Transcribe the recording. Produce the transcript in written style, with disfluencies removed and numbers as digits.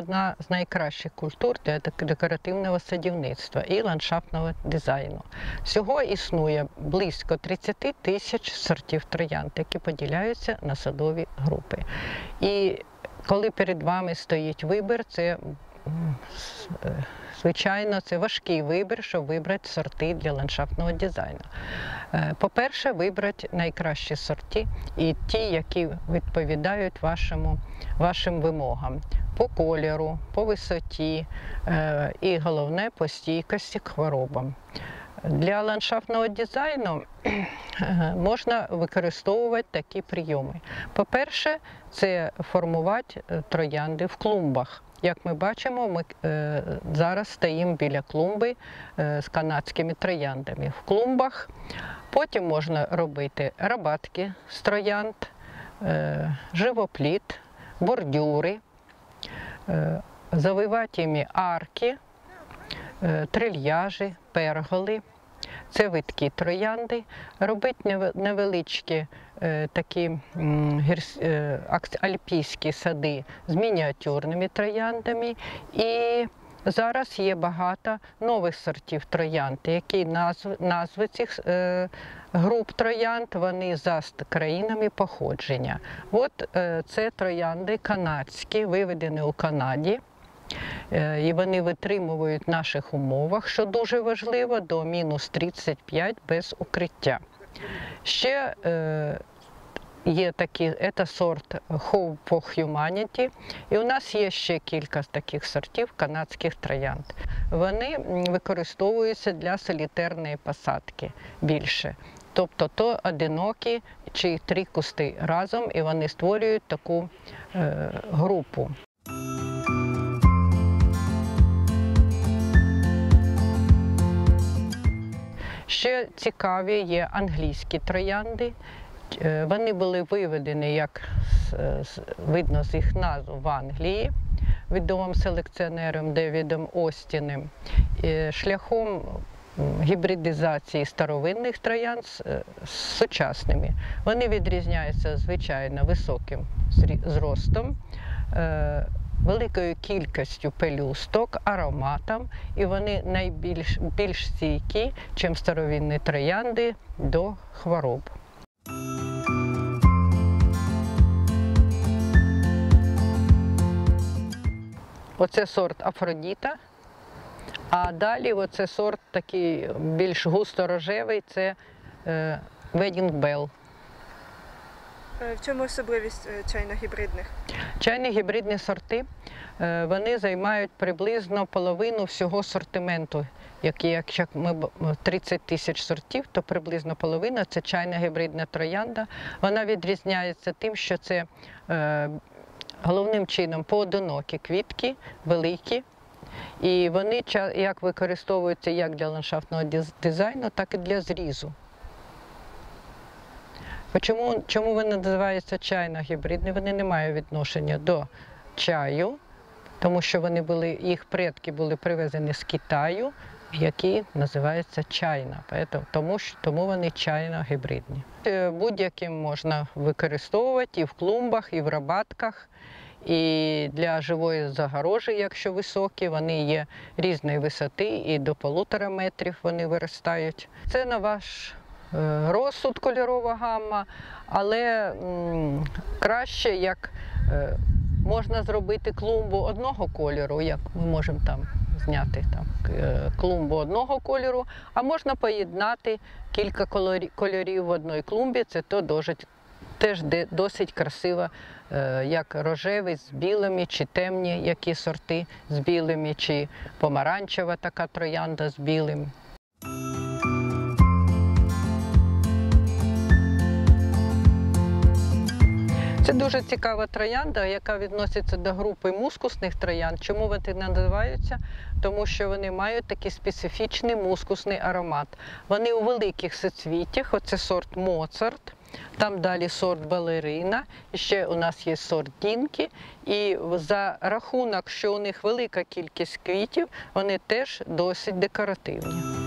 одна з найкращих культур для декоративного садівництва і ландшафтного дизайну. Всього існує близько 30 тисяч сортів троянд, які поділяються на садові групи. І коли перед вами стоїть вибір, це звичайно, це важкий вибір, щоб вибрати сорти для ландшафтного дизайну. По-перше, вибрати найкращі сорти і ті, які відповідають вашим вимогам по кольору, по висоті і, головне, по стійкості к хворобам. Для ландшафтного дизайну можна використовувати такі прийоми. По-перше, це формувати троянди в клумбах. Як ми бачимо, ми зараз стоїмо біля клумби з канадськими трояндами в клумбах. Потім можна робити рабатки з троянд, живопліт, бордюри, завивати їми арки, трильяжі, перголи. Це видкі троянди, робити невеличкі такі альпійські сади з мініатюрними трояндами. І зараз є багато нових сортів троянд, які назви цих груп троянд, вони за країнами походження. От це троянди канадські, виведені у Канаді. І вони витримують в наших умовах, що дуже важливо, до мінус 35 без укриття. Ще є такі, це сорт Hope for Humanity, і у нас є ще кілька таких сортів канадських троянд. Вони використовуються для солітерної посадки більше. Тобто то одинокі чи 3 кусти разом, і вони створюють таку групу. Ще цікаві є англійські троянди. Вони були виведені, як видно з їх назв, в Англії відомим селекціонером Девідом Остінем, шляхом гібридизації старовинних троянд з сучасними. Вони відрізняються, звичайно, високим зростом, великою кількістю пелюсток, ароматом, і вони більш стійкі, ніж старовинні троянди, до хвороб. Оце сорт Афродіта, а далі оце сорт такий більш густо-рожевий, це Wedding Bell. В чому особливість чайно-гібридних? Чайно-гібридні сорти, вони займають приблизно половину всього сортименту. Якщо ми 30 тисяч сортів, то приблизно половина – це чайно-гібридна троянда. Вона відрізняється тим, що це головним чином поодинокі квітки, великі. І вони як використовуються як для ландшафтного дизайну, так і для зрізу. Чому вони називаються чайно-гібридні? Вони не мають відношення до чаю, тому що їх предки були привезені з Китаю, які називаються чайна, тому вони чайно-гібридні. Будь-яким можна використовувати і в клумбах, і в рабатках, і для живої загорожі, якщо високі, вони є різної висоти, і до 1,5 метрів вони виростають. Це на ваш розсуд кольорова гамма, але краще, як можна зробити клумбу одного кольору, як ми можемо там зняти клумбу одного кольору, а можна поєднати кілька кольорів в одній клумбі, це теж досить красиво, як рожевий з білими, чи темні які сорти з білими, чи помаранчева така троянда з білим. Це дуже цікава троянда, яка відноситься до групи мускусних троянд. Чому вони називаються? Тому що вони мають такий специфічний мускусний аромат. Вони у великих соцвіттях, оце сорт Моцарт, там далі сорт Балерина, і ще у нас є сорт Дінкі. І за рахунок, що у них велика кількість квітів, вони теж досить декоративні.